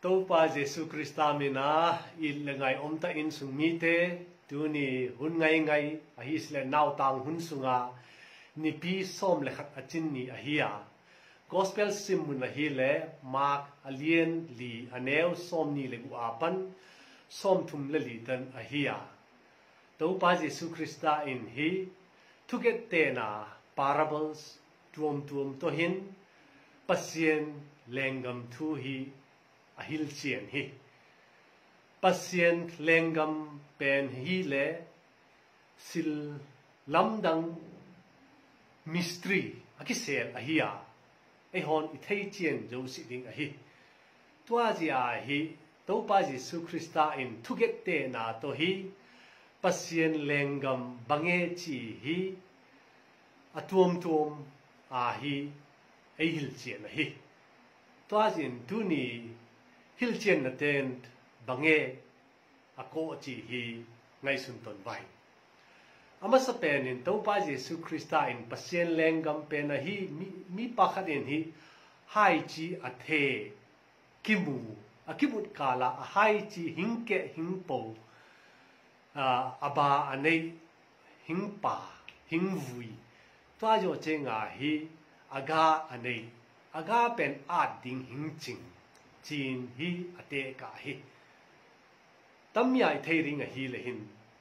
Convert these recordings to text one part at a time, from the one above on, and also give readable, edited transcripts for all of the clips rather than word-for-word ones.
Tâu pa Giêsu Christa mina il ngai ta in sung mi te tu ni hun ngai a hi sle naw tang hun sunga ni pi som le khat achin ni a hiya gospel simun la hi le mark alien li aneu som ni le gu apan som thum le li tan a hiya Tâu pa Giêsu Christa in hi to get te na parables tuom to hin pasien lengam thu hi ahil chian hi pasien lengam pen hi le sil lamdang mystery akisel ahia e hon I thei chian jo si ding ahi tua ji a hi to pa Giêsu Christa in thu get te na to hi pasien lengam bange chi hi atuom a hi e hil chian ahi tua jin tu ni hil chen na ten bange ako chi hi ngai sun ton vai ama sa pen in to pa Giêsu Christa in pasien lengam pen a hi mi pakhat in hi hai chi a the kimu akibut kala a hai chi hingke hingpo aba anei hingpa hingvui tua jo chenga hi aga anei aga pen at ding hingching chin hi ate ka hi tamyai thei ring a hi le hin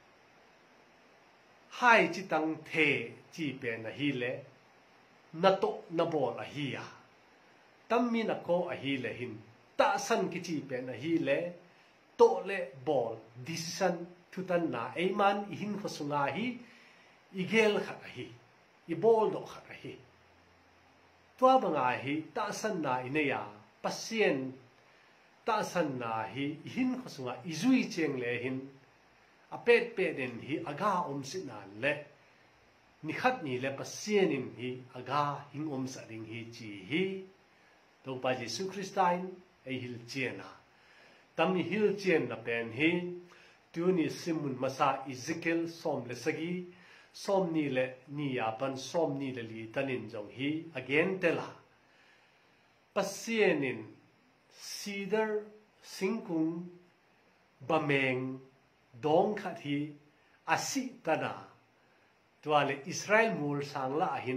hai chi tang the chi pen a hi le na to na bol a hi ya tammi na ko a hi le hin ta san ki chi pen a hi le to le bol decision thutan na eiman I hin khosunga hi igel khat a hi I bol do khat a hi tua banga hi ta san na ineya pasien ta san na hi hin khosunga izui cheng le hin apet pe den hi aga sit na le ni khat ni le pasien in hi aga hing sa ding hi chi hi to pa Giêsu Christain ei hil chiena tam ni hil chien na pen hi tu ni simun masa Ezekiel som le sagi som ni le ni apan som ni le li tanin jong hi again tela pasienin cedar singkung bameng dong khat hi asi tana tuale Israel mul sangla ahin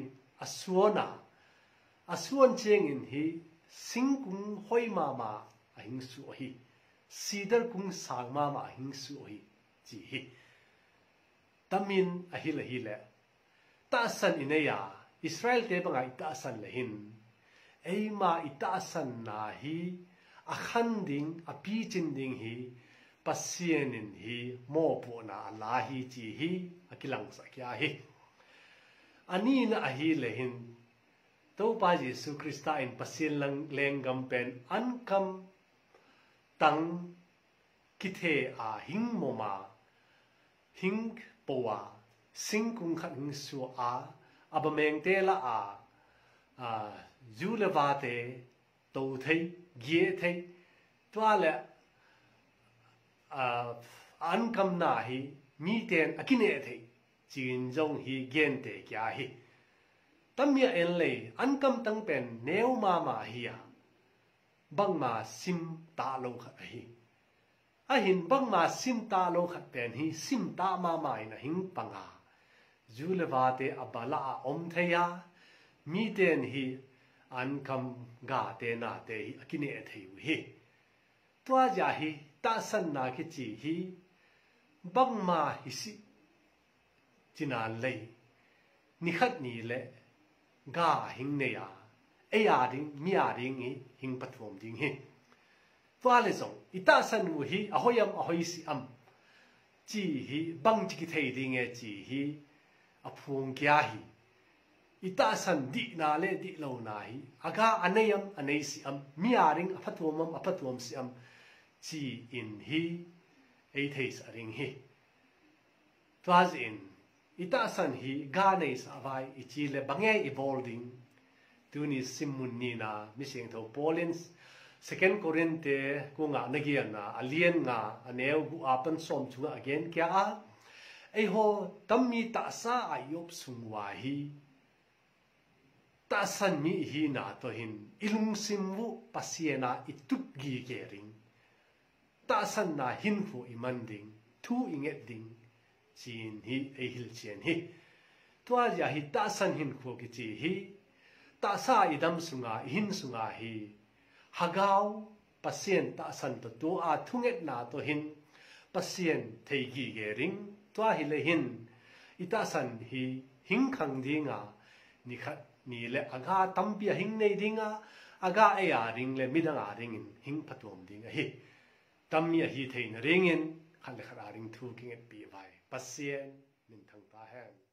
asuan cheng in hi singkung hoi mama ahin su hi cedar kung sang mama ahin su hi chi hi tamin ahil ahile ta san ineya Israel te bangai ta san lehin eima ita san na hi akhan ding api chin ding hi pasienin hi mo po na la hi chi hi akilang sa kya hi ani na ahi lehin to pa Giêsu Christa in pasien lang lengam pen ankam tang kithe a hing moma hing powa singkung khat hing su a abameng te la a julewate to thei gie thei toale ankam na hi mi ten akine thei chin jong hi gen te kya hi tamya en le ankam tang pen neu ma hi ya bangma sim ta lo khat hi ahin bangma sim ta lo khat pen hi sim ta ma mai na hing panga julewate abala om theya mi ten hi ankam ga te na te hi akine thei hi tua ja hi ta san na ki chi hi bangma hi si china lei ni khat ni le ga hing ne ya e ya ding mi ya ding hi hing pathom ding hi tua le song ita san wu hi ahoyam ahoi si am chi hi bang chi ki thei ding e chi hi aphung kya hi ita san di na le di lo na hi aga anayam anei si am mi ya ring aphathom si am chi in hi ei theis aring hi twas in ita san hi ga nei sa vai ichi le bange evolving tuni simun ni na mising tho Paulins 2 Corinthians ku nga nagian na alien nga aneu gu apan som chunga again kya a ei ho tammi ta sa ayop sungwa hi ta san mi hi na to hin ilung simwu pasiena itup gi ge ring ta san na hin fu iman ding thu inget ding chin hi e hil chen hi tua ya hi ta san hin khu ki chi hi ta sa idam sunga hin sunga hi hagau pasien ta san to a thunget na to hin pasien thei gi ge ring tua hi le hin ita san hi hing khang dinga ni khat ni le aga tampia hing nei dinga aga aya ring le midanga ring in hing phatom dinga hi tamya hi thein ring in khan le khara ring thu king et pi vai pasien min thang ta hen